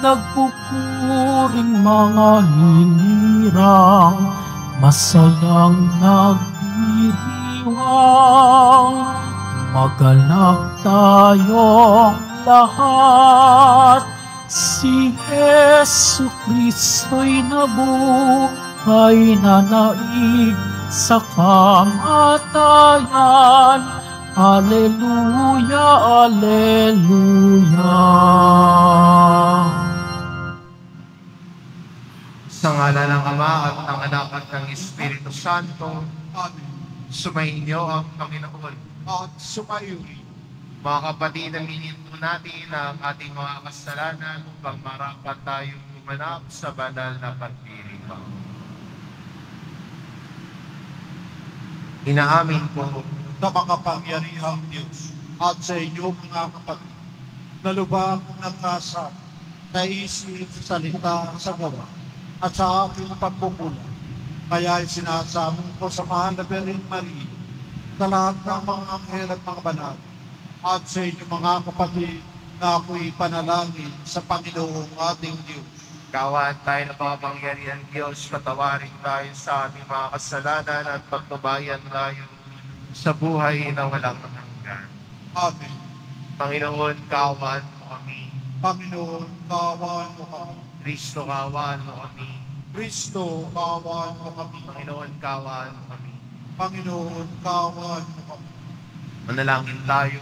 nagpupuring mga hinirang, masayang nagdiriwang. Magalak tayong lahat, si Jesu Kristo'y nabuhay na naig sa kamatayan. Alleluia, Alleluia. Sa ngalan ng Ama at ng Anak at ng Espiritu Santo, Amen. sumainyo ang Panginoon. At sumayo rin. Mga kapatid, aminin po natin ang ating mga kasalanan upang marapat tayong gumanap sa banal na pagdiriwang. Inaamin ko Na makapangyarihang Diyos at sa inyo mga kapatid, na lubag ng kasa, sa isip, salita, sa gawa, at sa aking pagkukulang. Kaya sinasabi ko sa mahal na Birhen Maria, sa lahat ng mga anghel at mga banal, at sa inyo mga kapatid, na ako'y panalangin sa Panginoong ating Diyos. Kawan tayo ng makapangyarihan Diyos, patawarin tayo sa ating mga kasalanan at pagtubayan tayo sa buhay na walang hanggan. Amen. Panginoon, kawan mo kami. Panginoon, kawan mo kami. Kristo, kawan mo kami. Kristo, kawan mo kami. Panginoon, kawan mo kami. Panginoon, kawan mo kami. Manalangin tayo.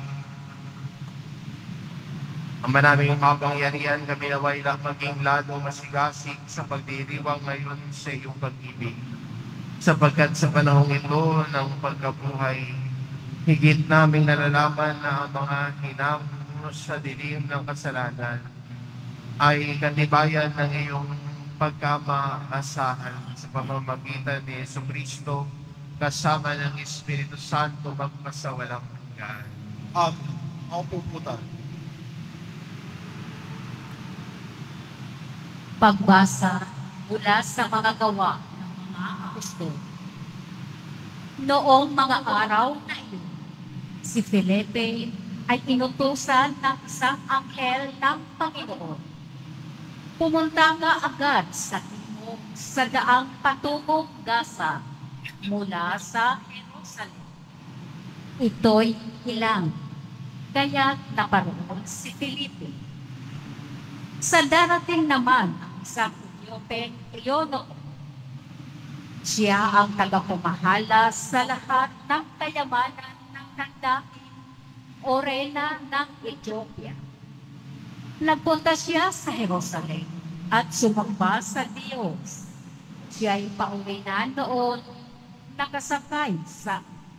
Ama naming makapangyarihan, kami naway lang maging lalo masigasig sa pagdiriwang ngayon sa iyong pag-ibig. Sapagkat sa panahong ito ng pagkabuhay, higit naming nalalaman na ang mga hinamo sa dilim ng kasalanan ay katibayan ng iyong pagkamaasahan sa pamamagitan ni Jesucristo kasama ng Espiritu Santo magpasawalang hanggan. Amen. Ako puputan. Pagbasa mula sa mga gawa ng mga apostol. Noong mga araw na iyon, si Felipe ay inutusan ng isang anghel ng Panginoon. Pumunta nga agad sa timog sa daang patungong Gaza mula sa Jerusalem. Ito'y hilang, kaya naparoon si Felipe. Sa darating naman ang isang Ethiopian Eunuco. Siya ang tagapumahala sa lahat ng kayamanan ng nandaking o reyna ng Ethiopia. Nagpunta siya sa Jerusalem at sumamba sa Diyos. Siya ay pauwi na noon, nakasakay sa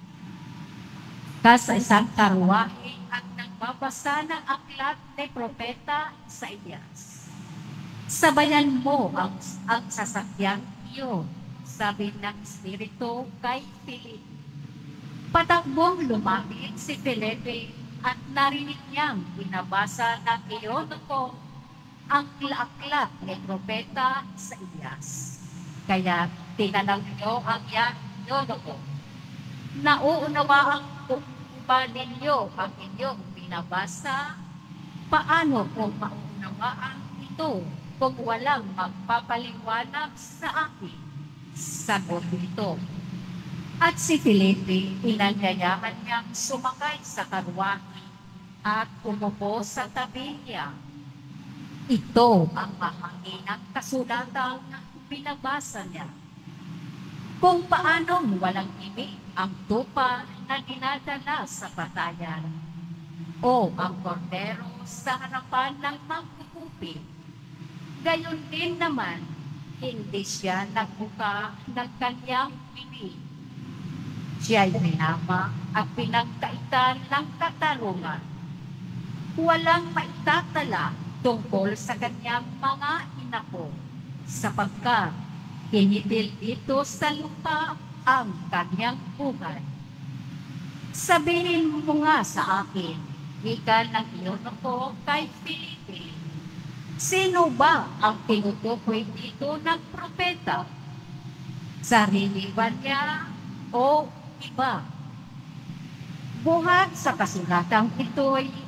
isang karwahe at nagbabasa ng aklat ni Propeta Isaías. Sabayan mo ang sasakyang iyon, sabi ng Espiritu kay Felipe. Patakbong lumapit si Felipe at narinig niyang binabasa ng Eunuco ang aklat ni Propeta Isaías. Kaya tinanong niyo ang Eunuco, nauunawaan ba ninyo ang inyong binabasa? Paano kung maunawaan ito kung walang magpapaliwanag sa akin? Sagot nito. At si Felipe, inanyayahan niyang sumakay sa karwahe at umupo sa tabi niya. Ito ang mahanginang kasulatang binabasa niya. Kung paanong walang imig ang tupa na dinadala sa patayan o ang kordero sa harapan ng mangkukupi. Gayon din naman, hindi siya nagbuka ng kanyang bibig. Siya'y minama at pinagkaitan ng katarungan. Walang maitatala tungkol sa kanyang mga inapo, sapagkat hinitil dito sa lupa ang kanyang buhay. Sabihin mo nga sa akin, wika ng Eunuco kay Felipe, sino ba ang tinutukoy dito ng propeta? Sarili ba niya o iba? Buhat sa kasulatang ito'y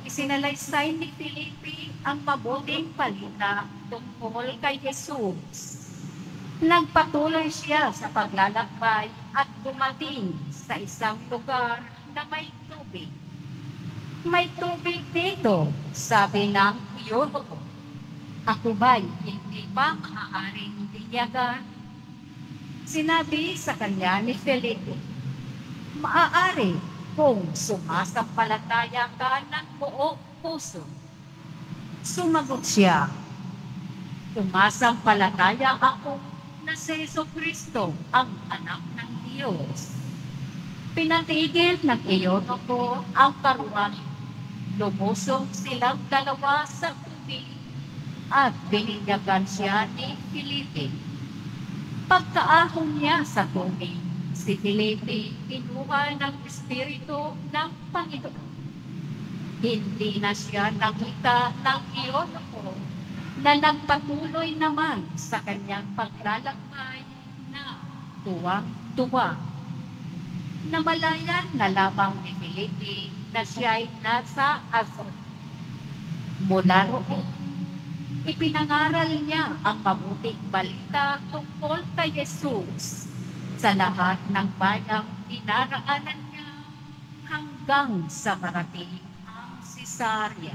isinalaysay ni Felipe ang mabuting balita tungkol kay Jesus. Nagpatuloy siya sa paglalakbay at dumating sa isang lugar na may tubig. May tubig dito, sabi ng iyon. Ako ba'y hindi pa maaaring tinyagan? Sinabi sa kanya ni Felipe, maaari kung sumasampalataya ka ng buong puso. Sumagot siya, sumasampalataya ako na si Jesucristo ang anak ng Diyos. Pinatigil ng iyon ko ang karuan. Lumusong silang dalawa sa tubig at bininyagan siya ni Felipe. Pagkaahon niya sa tubig, si Felipe kinuha ng Espiritu ng Panginoon. Hindi na siya nakita ng iyon ko na nagpatuloy naman sa kanyang paglalakbay na tuwang-tuwa. Namalayan na lamang ni Felipe na siya'y nasa Azot. Mula roon, ipinangaral niya ang mabuting balita tungkol kay Jesus sa lahat ng bayang dinaraanan niya hanggang sa marating ang Cesarea.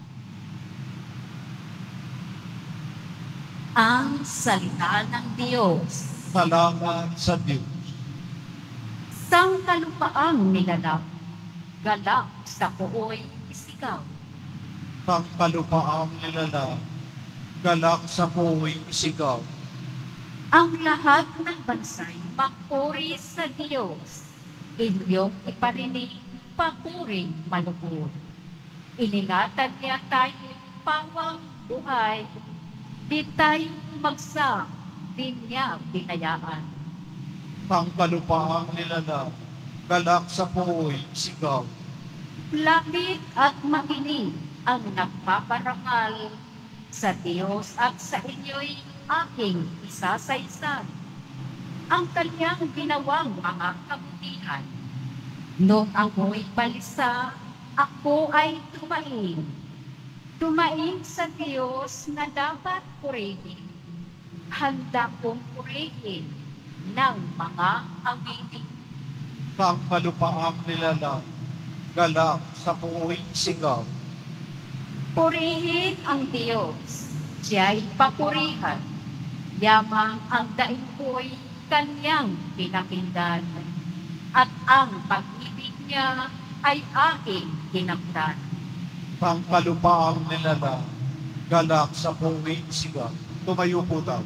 Ang salita ng Diyos. Salamat sa Diyos. Sang kalupaang nilalak, galak sa puoy isigaw. Pangkalupaang nilala, galak sa puwing sigaw. Ang lahat ng bansay magpuri sa Diyos. Inyong iparinig, papuring malubod. Iningatan niya tayo pawang buhay. Di tayo umagsak, di niya binayaan. Pangkalupaang nilala, galak sa puwing sigaw. Lapit at makinig ang nagpaparangal sa Diyos at sa inyo'y aking isasaysan. Ang kanyang ginawang mga kabutihan. Noong ako'y palisa, ako ay tumain. Tumain sa Diyos na dapat purihin. Handa kong purihin ng mga awitin. Pangkalupaang nilala, galak sa puwing sigaw. Purihin ang Diyos, siya'y papurihan. Yamang ang daing ko'y kanyang pinakinggan. At ang pag-ibig niya ay aking kinamtan. Pangkalupaang nilala, galak sa puwing sigaw. Tumayo po tayo.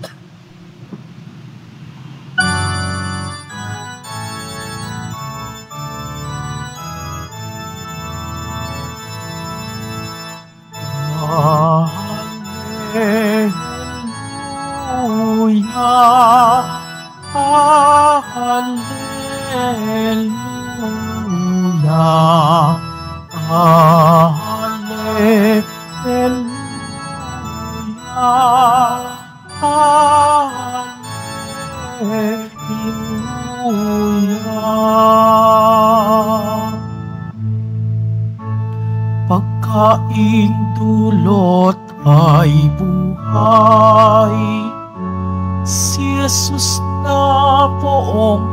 Pagkain dulot ay buhay, si Jesus na poong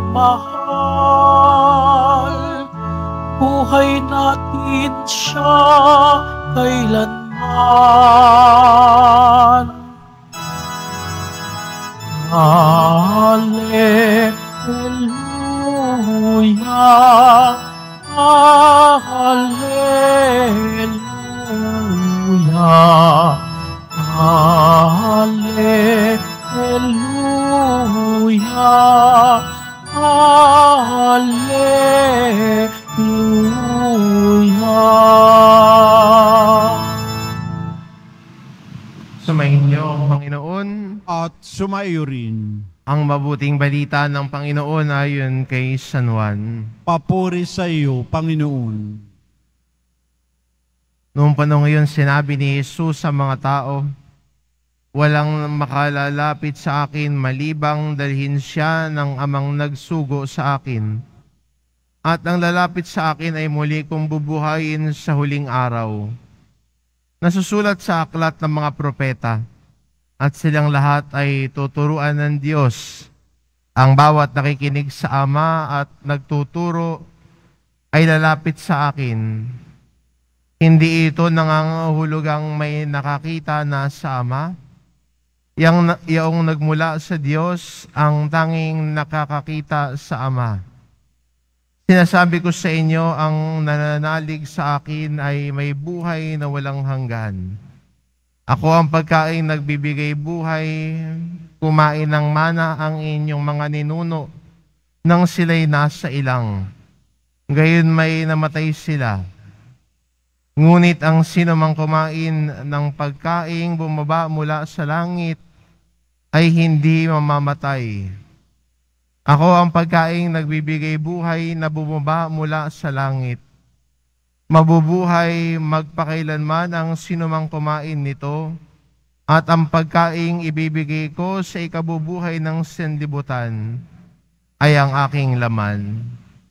mahal. Buhay natin siya kailanman. Hallelujah, hallelujah, hallelujah, hallelujah. Sumayin niyo ang Panginoon. At sumayo rin. Ang mabuting balita ng Panginoon ayon kay San Juan. Papuri sa iyo, Panginoon. Noong panahon ngayon, sinabi ni Jesus sa mga tao, walang makalalapit sa akin malibang dalhin siya ng amang nagsugo sa akin. At ang lalapit sa akin ay muli kong bubuhayin sa huling araw. nasusulat sa aklat ng mga propeta, at silang lahat ay tuturuan ng Diyos. Ang bawat nakikinig sa Ama at nagtuturo ay lalapit sa akin. Hindi ito nangangahulugang may nakakita na sa Ama. Yang nagmula sa Diyos ang tanging nakakakita sa Ama. Sinasabi ko sa inyo, ang nananalig sa akin ay may buhay na walang hanggan. Ako ang pagkain nagbibigay buhay. Kumain ng mana ang inyong mga ninuno nang sila'y nasa ilang. Gayon may namatay sila. Ngunit ang sino mang kumain ng pagkaing bumaba mula sa langit ay hindi mamamatay. Ako ang pagkaing nagbibigay buhay na bumaba mula sa langit. Mabubuhay magpakailanman ang sinumang kumain nito, at ang pagkaing ibibigay ko sa ikabubuhay ng sanlibutan ay ang aking laman.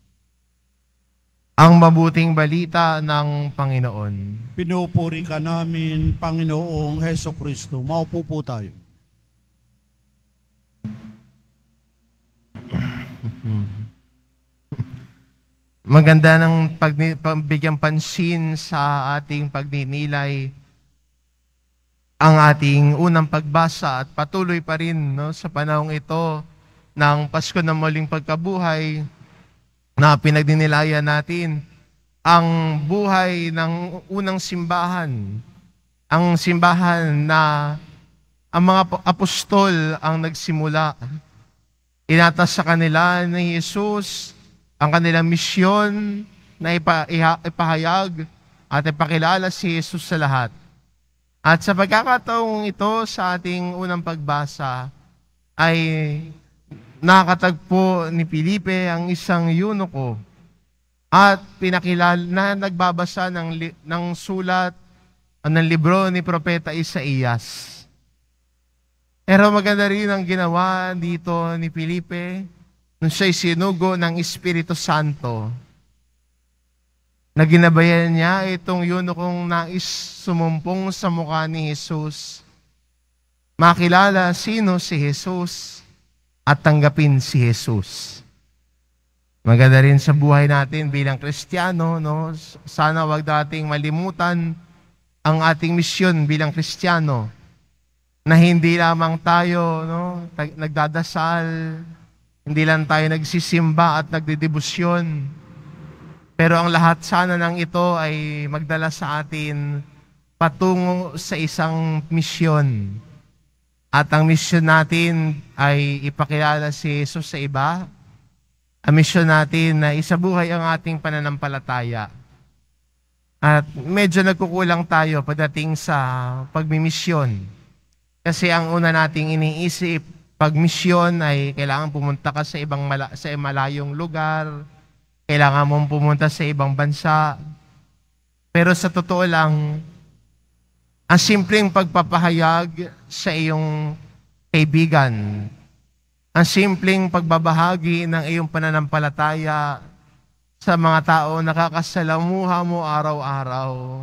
Ang mabuting balita ng Panginoon. Pinupuri ka namin, Panginoong Heso Kristo. Maupo po tayo. Maganda ng pagbigyan pansin sa ating pagninilay ang ating unang pagbasa, at patuloy pa rin sa panahong ito ng Pasko ng Muling Pagkabuhay na pinagdinilayan natin ang buhay ng unang simbahan. Ang simbahan na ang mga apostol ang nagsimula. Inatas sa kanila ni Jesus ang kanilang misyon na ipahayag at ipakilala si Jesus sa lahat. At sa pagkakataong ito sa ating unang pagbasa ay nakatagpo ni Felipe ang isang eunuko at pinakilala na nagbabasa ng sulat ng libro ni Propeta Isaías. Pero maganda rin ang ginawa dito ni Felipe nung siya'y sinugo ng Espiritu Santo, na ginabayan niya itong yunukong nais sumumpong sa mukha ni Jesus, makilala sino si Jesus at tanggapin si Jesus. Maganda rin sa buhay natin bilang Kristiyano, sana wag nating malimutan ang ating misyon bilang Kristiyano, na hindi lamang tayo nagdadasal, hindi lang tayo nagsisimba at nagdedebosyon, pero ang lahat sana ng ito ay magdala sa atin patungo sa isang misyon. At ang misyon natin ay ipakilala si Jesus sa iba. Ang misyon natin na isabuhay ang ating pananampalataya. At medyo nagkukulang tayo pagdating sa pagmimisyon. Kasi ang una nating iniisip, pag misyon ay kailangan pumunta ka sa malayong lugar, kailangan mong pumunta sa ibang bansa. Pero sa totoo lang, ang simpleng pagpapahayag sa iyong kaibigan, ang simpleng pagbabahagi ng iyong pananampalataya sa mga tao nakakasalamuha mo araw-araw,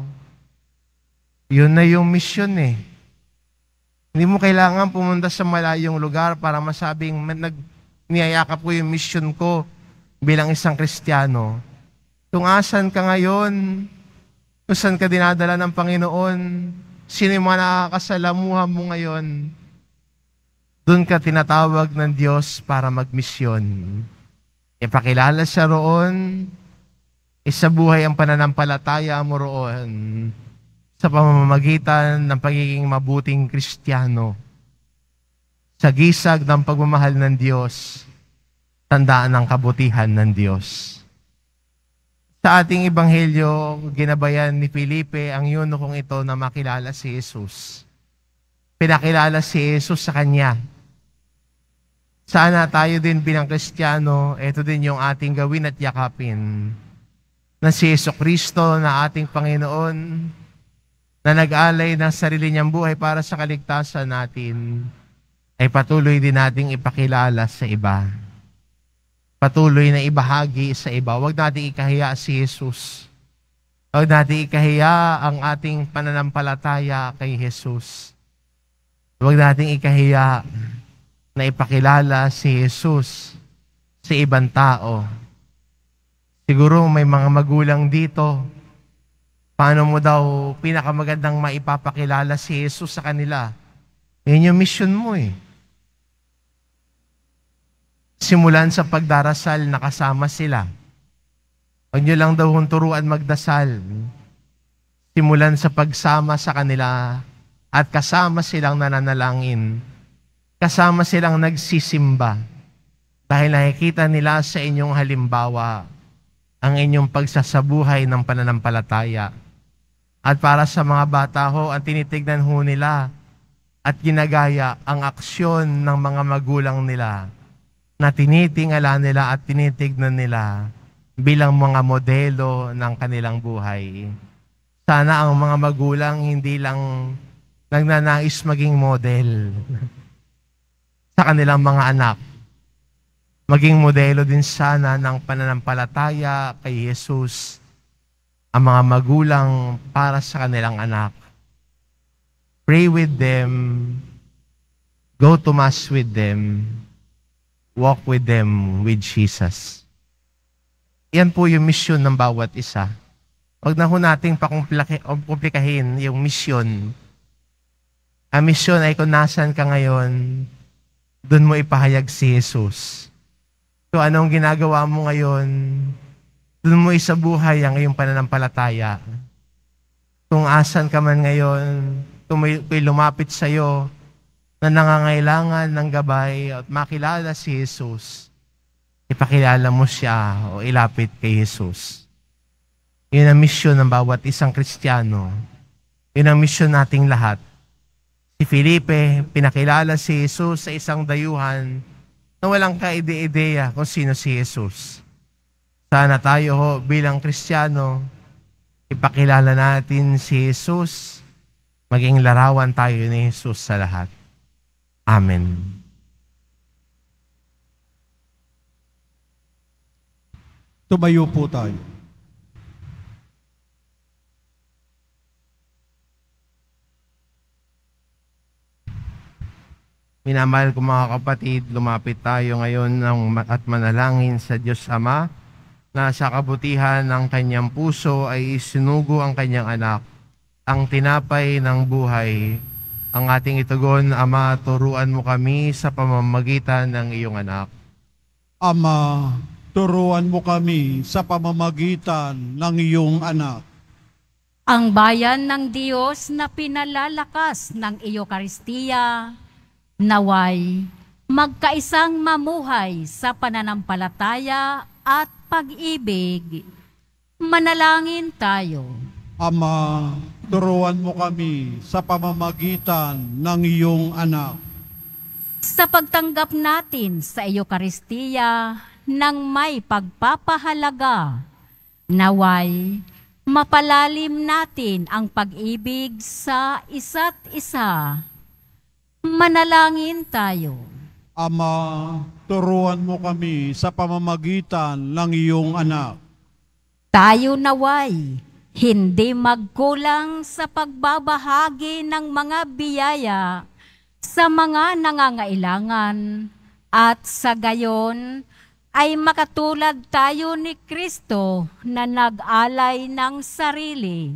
yun na yung misyon eh. Hindi mo kailangan pumunta sa malayong lugar para masabing niyayakap ko yung mission ko bilang isang Kristiyano. Kung asan ka ngayon, kung saan ka dinadala ng Panginoon, sino yung mga nakakasalamuha mo ngayon, doon ka tinatawag ng Diyos para magmisyon. Ipakilala siya roon, isabuhay ang pananampalataya mo roon, sa pamamagitan ng pagiging mabuting Kristiyano. Sa gisag ng pagmamahal ng Diyos, tandaan ang kabutihan ng Diyos. Sa ating ebanghelyo, ginabayan ni Felipe ang yunukong ito na makilala si Jesus. Pinakilala si Jesus sa kanya. Sana tayo din bilang Kristiyano, ito din yung ating gawin at yakapin. Na si Jesucristo na ating Panginoon, na nag-alay ng sarili niyang buhay para sa kaligtasan natin, ay patuloy din nating ipakilala sa iba. Patuloy na ibahagi sa iba. Huwag nating ikahiya si Jesus. Huwag natin ikahiya ang ating pananampalataya kay Jesus. Huwag natin ikahiya na ipakilala si Jesus sa ibang tao. Siguro may mga magulang dito. Paano mo daw pinakamagandang maipapakilala si Jesus sa kanila? Yun yung mission mo eh. Simulan sa pagdarasal, nakasama sila. Huwag nyo lang daw turuan magdasal. Simulan sa pagsama sa kanila at kasama silang nananalangin. Kasama silang nagsisimba. Dahil nakikita nila sa inyong halimbawa ang inyong pagsasabuhay ng pananampalataya. At para sa mga bata ho, ang tinitignan ho nila at ginagaya ang aksyon ng mga magulang nila na tinitingala nila at tinitignan nila bilang mga modelo ng kanilang buhay. Sana ang mga magulang hindi lang nagnanais maging model sa kanilang mga anak. Maging modelo din sana ng pananampalataya kay Jesus ang mga magulang para sa kanilang anak. Pray with them, go to Mass with them, walk with them with Jesus. Yan po yung mission ng bawat isa. Huwag na ho nating pakomplikahin yung mission. Ang mission ay kung nasan ka ngayon, doon mo ipahayag si Jesus. So anong ginagawa mo ngayon, doon mo isabuhay ang iyong pananampalataya. Kung asan ka man ngayon, kung may lumapit sa iyo na nangangailangan ng gabay at makilala si Jesus, ipakilala mo siya o ilapit kay Jesus. Yun ang misyon ng bawat isang Kristiyano. Yun ang misyon nating lahat. Si Felipe, pinakilala si Jesus sa isang dayuhan na walang kaide-ideya kung sino si Jesus. Sana tayo ho, bilang Kristiyano, ipakilala natin si Jesus, maging larawan tayo ni Jesus sa lahat. Amen. Tumayo po tayo. Minamahal ko mga kapatid, lumapit tayo ngayon at manalangin sa Diyos Ama na sa kabutihan ng kanyang puso ay isinugo ang kanyang anak, ang tinapay ng buhay. Ang ating itugon, Ama, turuan mo kami sa pamamagitan ng iyong anak. Ama, turuan mo kami sa pamamagitan ng iyong anak. Ang bayan ng Diyos na pinalalakas ng Eucharistia, naway magkaisang mamuhay sa pananampalataya at pag-ibig. Manalangin tayo. Ama, turuan mo kami sa pamamagitan ng iyong anak. Sa pagtanggap natin sa Eucharistia ng may pagpapahalaga, naway mapalalim natin ang pag-ibig sa isa't isa. Manalangin tayo. Ama, turuan mo kami sa pamamagitan ng iyong anak. Tayo naway hindi magkulang sa pagbabahagi ng mga biyaya sa mga nangangailangan at sa gayon ay makatulad tayo ni Kristo na nag-alay ng sarili.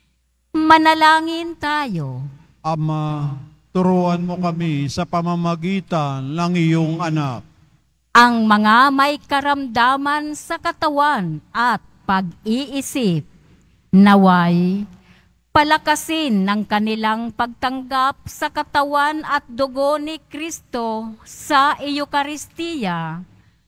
Manalangin tayo. Ama, turuan mo kami sa pamamagitan ng iyong anak. Ang mga may karamdaman sa katawan at pag-iisip, naway palakasin ng kanilang pagtanggap sa katawan at dugo ni Kristo sa Eucharistia.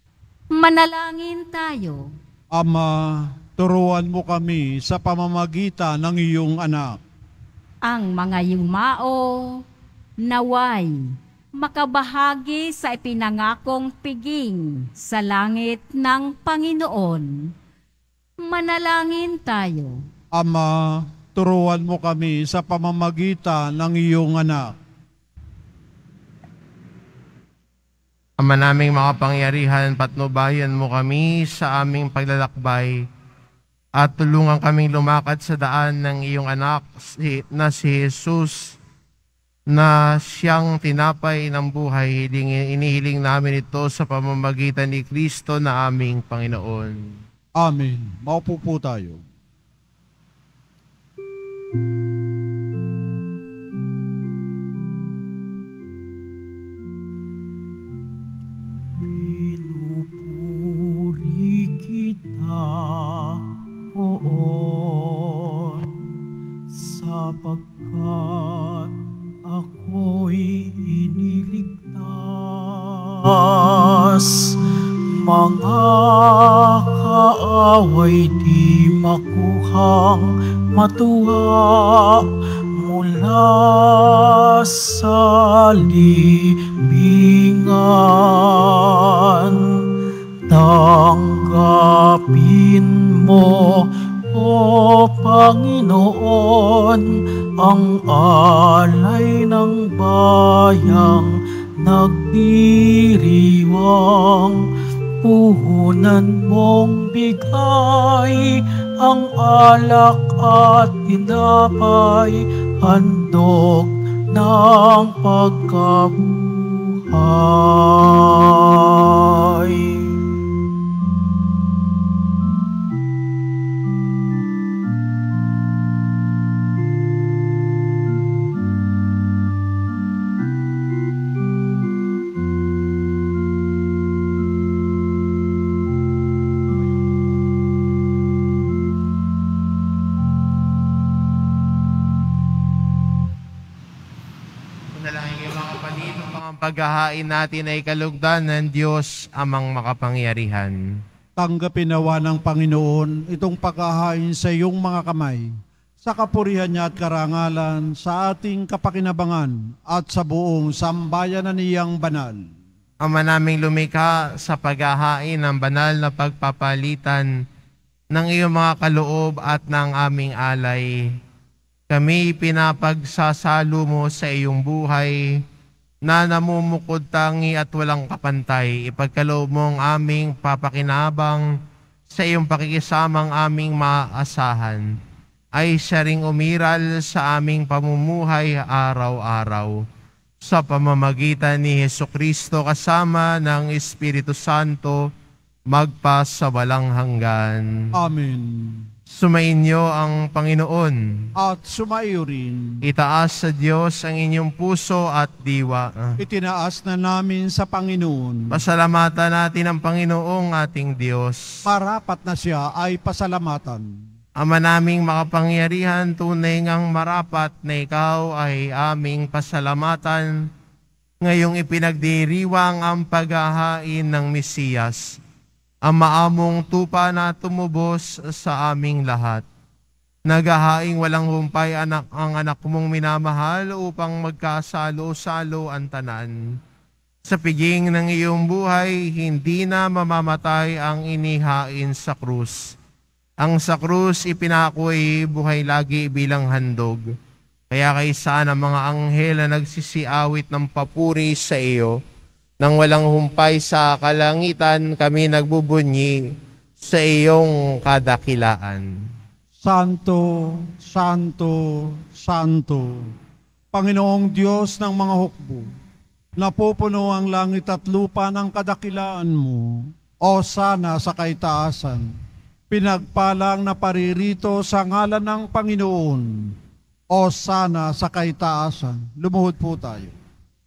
Manalangin tayo. Ama, turuan mo kami sa pamamagitan ng iyong anak. Ang mga yumao, naway makabahagi sa ipinangakong piging sa langit ng Panginoon. Manalangin tayo. Ama, turuan mo kami sa pamamagitan ng iyong anak. Ama naming makapangyarihan, patnubayan mo kami sa aming paglalakbay at tulungan kaming lumakad sa daan ng iyong anak na si Jesus, na siyang tinapay ng buhay. Inihiling namin ito sa pamamagitan ni Kristo na aming Panginoon. Amen. Maupo po tayo. Pinupuri kita, Poon, sapagkat ako'y iniligtas. Mga kaaway di makuhang matuwa mula sa libingan. Tanggapin mo, O Panginoon, ang alay ng bayang nagdiriwang. Puhunan mong bigay ang alak at tinapay, handog ng pagkabuhay. Paghahain natin ay kalugdan ng Diyos amang makapangyarihan. Tanggapin nawa ng Panginoon itong paghahain sa iyong mga kamay, sa kapurihan niya at karangalan, sa ating kapakinabangan at sa buong sambayanan niyang banal. Ama naming lumikha, sa paghahain ng banal na pagpapalitan ng iyong mga kaloob at ng aming alay, kami pinapagsasalo mo sa iyong buhay na namumukod tangi at walang kapantay. Ipagkaloob mo ang aming papakinabang sa iyong pakikisamang aming maasahan, ay siya ring umiral sa aming pamumuhay araw-araw. Sa pamamagitan ni Jesucristo kasama ng Espiritu Santo, magpa sa walang hanggan. Amen. Sumainyo ang Panginoon. At sumaiyo rin. Itaas sa Diyos ang inyong puso at diwa. Itinaas na namin sa Panginoon. Pasalamatan natin ang Panginoong ating Diyos. Marapat na siya ay pasalamatan. Ama naming makapangyarihan, tunay ngang marapat na ikaw ay aming pasalamatan ngayong ipinagdiriwang ang paghahain ng Mesiyas, ang maamong tupa na tumubos sa aming lahat. Naghahaing walang humpay ang anak mong minamahal upang magkasalo-salo ang tanan. Sa piging ng iyong buhay, hindi na mamamatay ang inihain sa krus. Ang sa krus ipinako'y buhay lagi bilang handog. Kaya kaysa ng mga anghel na nagsisiawit ng papuri sa iyo, nang walang humpay sa kalangitan, kami nagbubunyi sa iyong kadakilaan. Santo, Santo, Santo, Panginoong Diyos ng mga hukbo, napupuno ang langit at lupa ng kadakilaan mo. O sana sa kaitaasan, pinagpalang na paririto sa ngalan ng Panginoon. O sana sa kaitaasan. Lumuhod po tayo.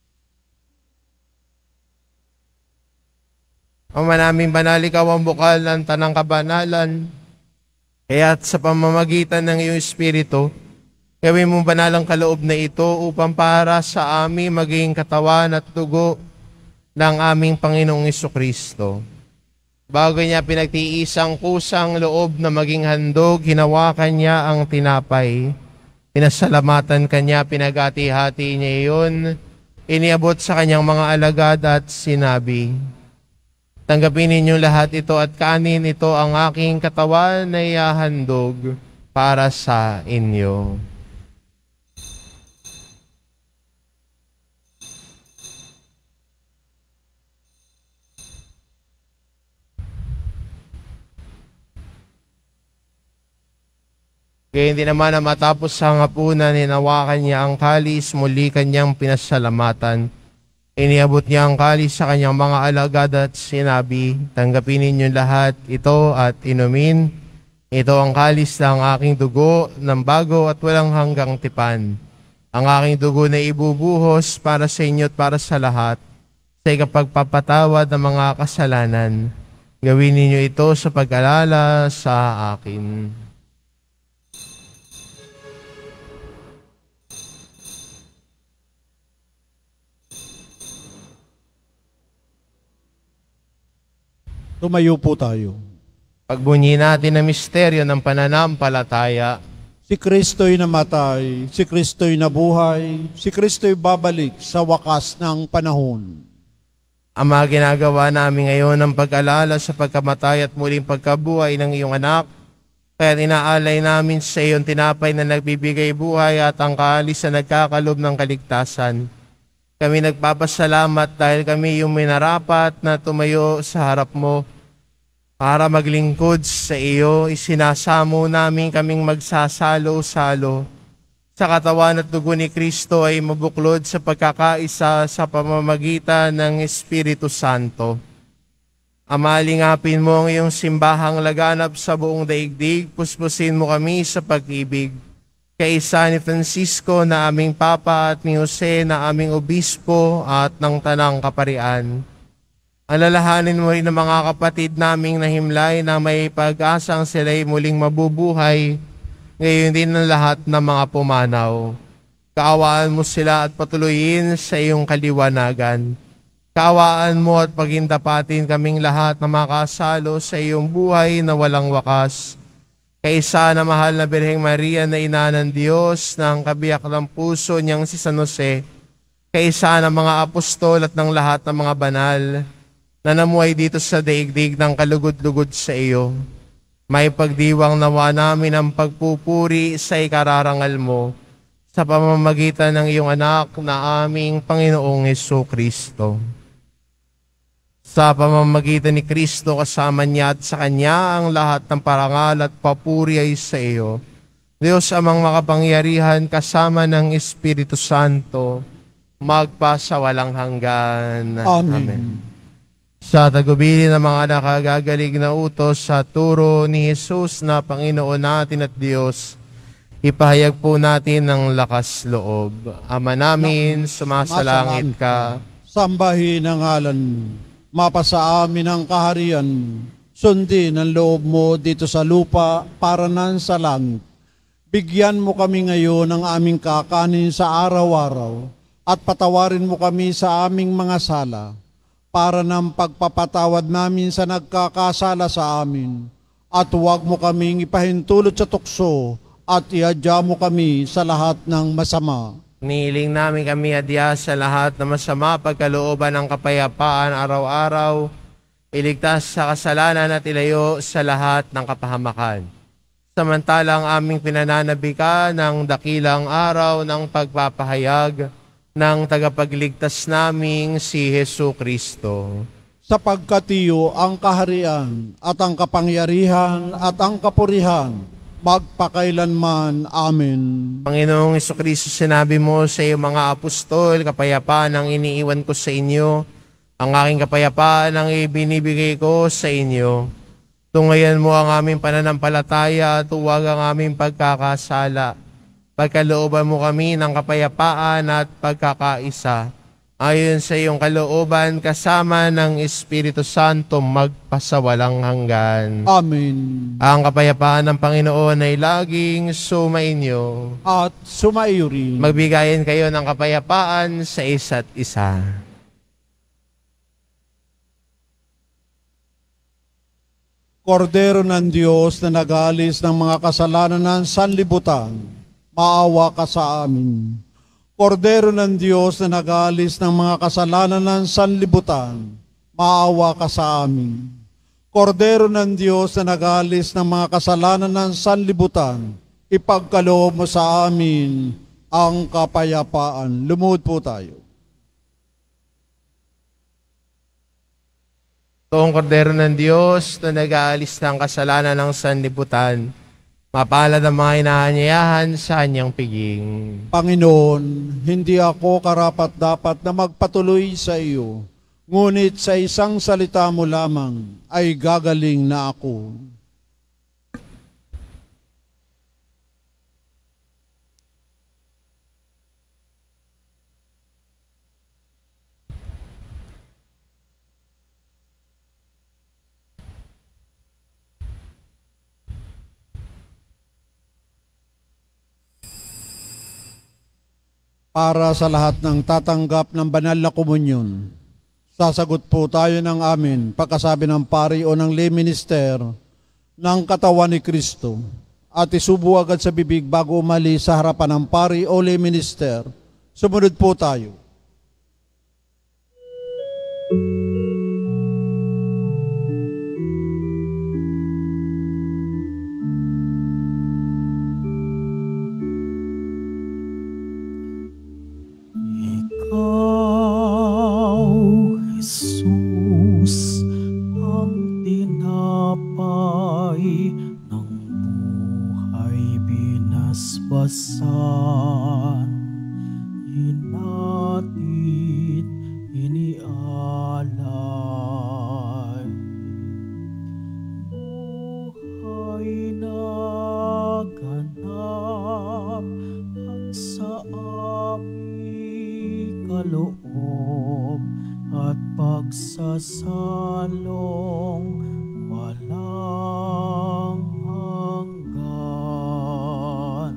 Ama naming banal, ikaw ang bukal ng tanang kabanalan. Kaya't sa pamamagitan ng iyong Espiritu, gawin mong banalang kaloob na ito upang para sa amin maging katawan at dugo ng aming Panginoong Jesucristo. Bago niya pinagtiisang kusang loob na maging handog, hinawakan niya ang tinapay. Pinasalamatan kanya, pinagati-hati niya iyon, iniabot sa kanyang mga alagad at sinabi, tanggapin ninyo lahat ito at kanin, ito ang aking katawan na ihahandog para sa inyo. Kaya hindi naman na matapos ang hapunan, hinawakan niya ang kalis, muli kanyang pinasalamatan. Iniabot niya ang kalis sa kanyang mga alagad at sinabi, tanggapin ninyo lahat ito at inumin. Ito ang kalis ng aking dugo ng bago at walang hanggang tipan. Ang aking dugo na ibubuhos para sa inyo at para sa lahat sa ikapagpapatawad ng mga kasalanan. Gawin ninyo ito sa pag-alala sa akin. Tumayo po tayo. Pagbunyi natin ang misteryo ng pananampalataya. Si Kristo'y namatay, si Kristo'y nabuhay, si Kristo'y babalik sa wakas ng panahon. Ama, ginagawa namin ngayon ang pag-alala sa pagkamatay at muling pagkabuhay ng iyong anak. Kaya inaalay namin sa iyong tinapay na nagbibigay buhay at ang kalis na nagkakalob ng kaligtasan. Kami nagpapasalamat dahil kami yung minarapat na tumayo sa harap mo para maglingkod sa iyo. Isinasamo namin kaming magsasalo-salo sa katawan at dugo ni Kristo ay mabuklod sa pagkakaisa sa pamamagitan ng Espiritu Santo. Ama, lingapin mo ang iyong simbahang laganap sa buong daigdig, puspusin mo kami sa pag-ibig. Kaisa ni Francisco na aming Papa at ni Jose na aming Obispo at ng Tanang Kaparian. Alalahanin mo rin ang mga kapatid naming nahimlay na may pag-asang sila'y muling mabubuhay, ngayon din ang lahat ng mga pumanaw. Kaawaan mo sila at patuloyin sa iyong kaliwanagan. Kaawaan mo at pagindapatin kaming lahat na makasalo sa iyong buhay na walang wakas. Kaisa na mahal na Birheng Maria na ina ng Diyos, ng kabiyak ng puso niyang si San Jose, kaisa ng mga apostol at ng lahat ng mga banal na namuhay dito sa daigdig ng kalugod-lugod sa iyo. May pagdiwang nawa namin ang pagpupuri sa ikararangal mo sa pamamagitan ng iyong anak na aming Panginoong Jesucristo. Sa pamamagitan ni Kristo kasama niya at sa Kanya ang lahat ng parangal at papuri ay sa iyo. Diyos amang makapangyarihan kasama ng Espiritu Santo, magpasawalang hanggan. Amen. Sa tagubilin ng mga nakagagaling na utos sa turo ni Jesus na Panginoon natin at Diyos, ipahayag po natin ng lakas loob. Ama namin, sumasalangit ka. Sambahin ang ngalan mo. Mapasa amin ang kaharian mo. Sundin ang loob mo dito sa lupa para nan sa langit. Bigyan mo kami ngayon ng aming kakanin sa araw-araw at patawarin mo kami sa aming mga sala para ng pagpapatawad namin sa nagkakasala sa amin. At huwag mo kaming ipahintulot sa tukso at iadya mo kami sa lahat ng masama. Nihiling namin kami adya sa lahat na masama, pagkalooban ng kapayapaan araw-araw, iligtas sa kasalanan at ilayo sa lahat ng kapahamakan. Samantalang aming pinananabikan ng dakilang araw ng pagpapahayag ng tagapagligtas naming si Jesucristo. Sapagkat iyo ang kaharian at ang kapangyarihan at ang kapurihan magpakailanman. Amen. Panginoong Jesucristo, sinabi mo sa iyong mga apostol, kapayapaan ang iniiwan ko sa inyo, ang aking kapayapaan ang ibinibigay ko sa inyo. Tungayan mo ang aming pananampalataya at huwag ang aming pagkakasala. Pagkalooban mo kami ng kapayapaan at pagkakaisa. Ayon sa iyong kalooban, kasama ng Espiritu Santo, magpasawalang hanggan. Amen. Ang kapayapaan ng Panginoon ay laging sumainyo. At sumaiyo rin. Magbigayin kayo ng kapayapaan sa isa't isa. Kordero ng Diyos na nag-aalis ng mga kasalanan ng sanlibutan, maawa ka sa amin. Kordero ng Diyos na nag-aalis ng mga kasalanan ng sanlibutan, maawa ka sa amin. Kordero ng Diyos na nag-aalis ng mga kasalanan ng sanlibutan, ipagkaloob mo sa amin ang kapayapaan. Lumuhod po tayo. Toong kordero ng Diyos na nag-aalis ng kasalanan ng sanlibutan, Mapalad ang mga inaanyayahan sa anyang piging. Panginoon, hindi ako karapat-dapat na magpatuloy sa iyo, ngunit sa isang salita mo lamang ay gagaling na ako. Para sa lahat ng tatanggap ng banal na komunyon, sasagot po tayo ng amin pagkasabi ng pari o ng lay minister ng katawan ni Kristo at isubo agad sa bibig bago umalis sa harapan ng pari o lay minister. Sumunod po tayo. Ikaw, Jesus, ang tinapay ng buhay binasbasan, hinatid, inialay. Buhay na ganap ang sa aming kaloob at pagsasalong walang hanggan.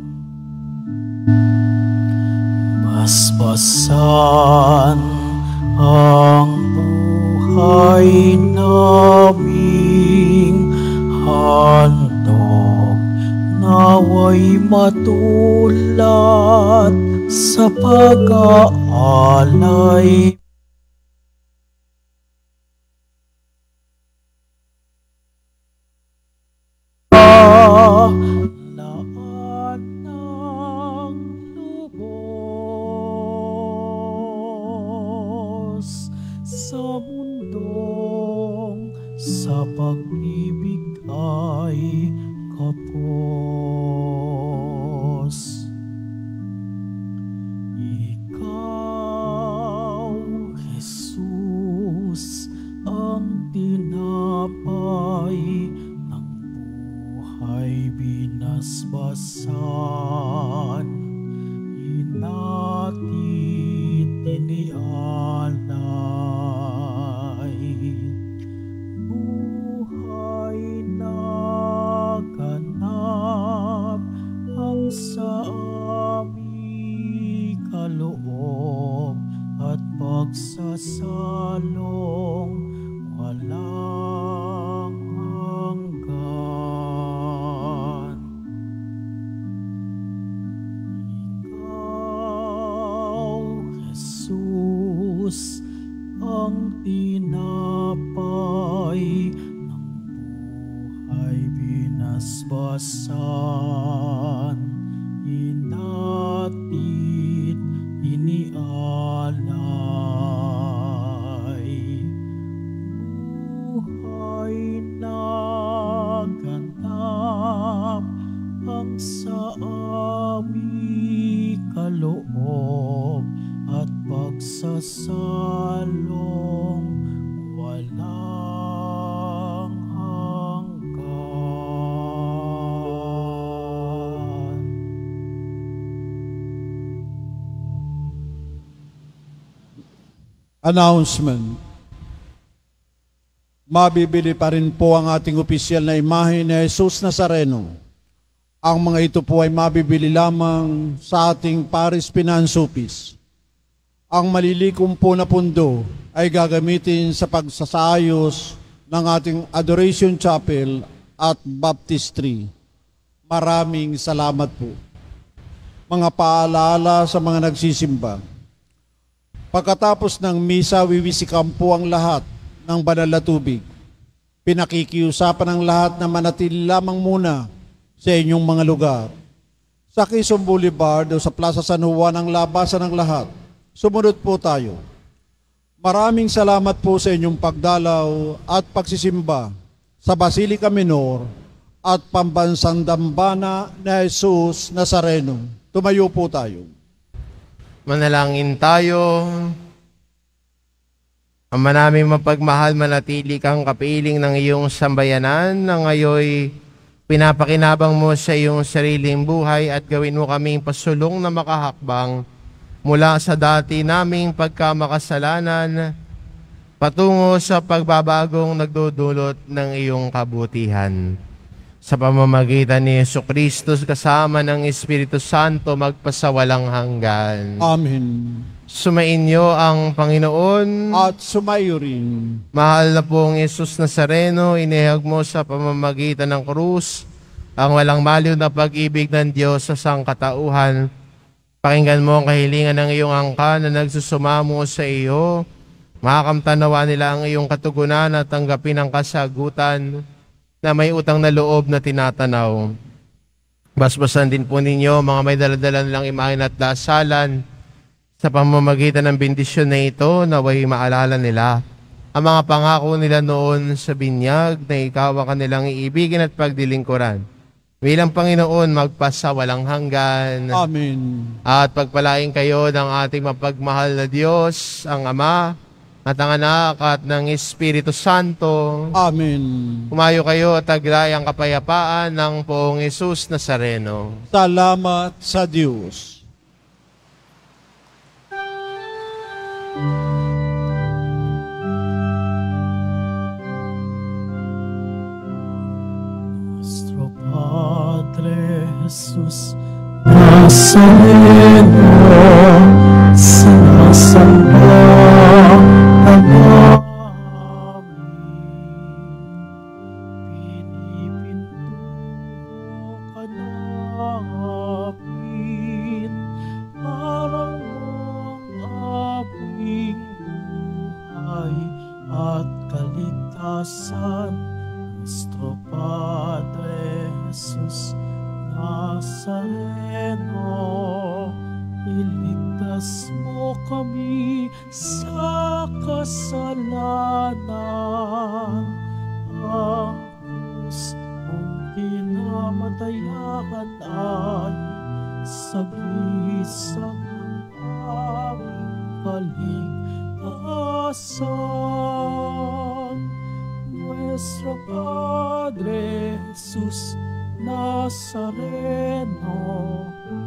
Basbasan ang buhay naming handog, naway matulad sa pag-aalay. Laan ng lubos sa mundong sa pag-ibig ay kapos. Ikaw, Jesus, ang tinapay ng buhay binasbasan, hinatid, inialay. Buhay na ganap ang sa aming kaloob at pagsasalong walang hanggan. Ikaw, Jesus, ang tinapay ng buhay binasbasan, hinatid, inialay. Buhay na ganap ang sa aming kaloob at pagsasalong walang hanggan. Announcement. Mabibili pa rin po ang ating opisyal na imahe ni Jesus Nazareno. Ang mga ito po ay mabibili lamang sa ating Paris Finance Office. Ang malilikom po na pundo ay gagamitin sa pagsasayos ng ating Adoration Chapel at Baptistry. Maraming salamat po. Mga paalala sa mga nagsisimba. Pagkatapos ng misa, wiwisikan po ang lahat ng banal na tubig. Pinakikiusapan ng lahat na manatili lamang muna sa inyong mga lugar. Sa Quezon Boulevard o sa Plaza San Juan ang labasan ng lahat. Sumunod po tayo. Maraming salamat po sa inyong pagdalaw at pagsisimba sa Basilica Minor at pambansang dambana ni Jesus Nazareno. Tumayo po tayo. Manalangin tayo. Ama namin mapagmahal, manatili kang kapiling ng iyong sambayanan na ngayoy pinapakinabang mo sa iyong sariling buhay at gawin mo kaming pasulong na makahakbang mula sa dati naming pagkamakasalanan patungo sa pagbabagong nagdudulot ng iyong kabutihan. Sa pamamagitan ni Jesucristo kasama ng Espiritu Santo magpasawalang hanggan. Amen. Sumainyo ang Panginoon. At sumayo rin. Mahal na pong Jesus Nazareno, inihag mo sa pamamagitan ng krus ang walang maliw na pag-ibig ng Diyos sa sangkatauhan. Pakinggan mo ang kahilingan ng iyong angkan na nagsusumamo sa iyo. Makakamtanawa nila ang iyong katugunan at tanggapin ang kasagutan na may utang na loob na tinatanaw. Basbasan din po ninyo mga may daladala nilang imahin at dasalan. Sa pamamagitan ng bendisyon na ito, naway maalala nila ang mga pangako nila noon sa binyag na ikaw ang kanilang iibigin at pagdilingkuran. Bilang Panginoon, magpasawalang hanggan. Amen. At pagpalain kayo ng ating mapagmahal na Diyos, ang Ama, at ang Anak, at ng Espiritu Santo. Amen. Kumayo kayo at taglay ang kapayapaan ng Poong Jesus Nazareno. Salamat sa Diyos. Nuestro Padre Jesús Nazareno, sinasamba ka namin, pinipinto ka namin, parang ang aming buhay at kaligtasan. Nuestro Padre Jesus Nazareno, iligtas mo kami sa kasalanan. Ang krus mong kinamatayan ay sagisag ng aming kaligtasan. Nuestro Padre Jesus Nazareno,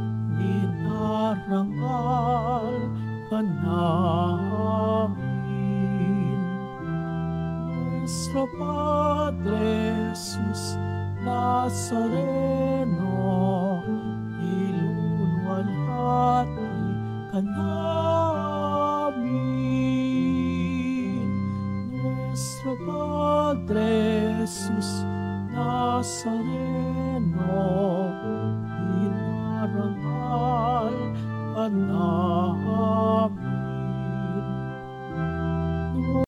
inarangal ka namin. Nuestro Padre Jesus Nazareno, iluluwalhati ka namin. Nuestro Padre Jesus Nazareno, inarangal ka namin.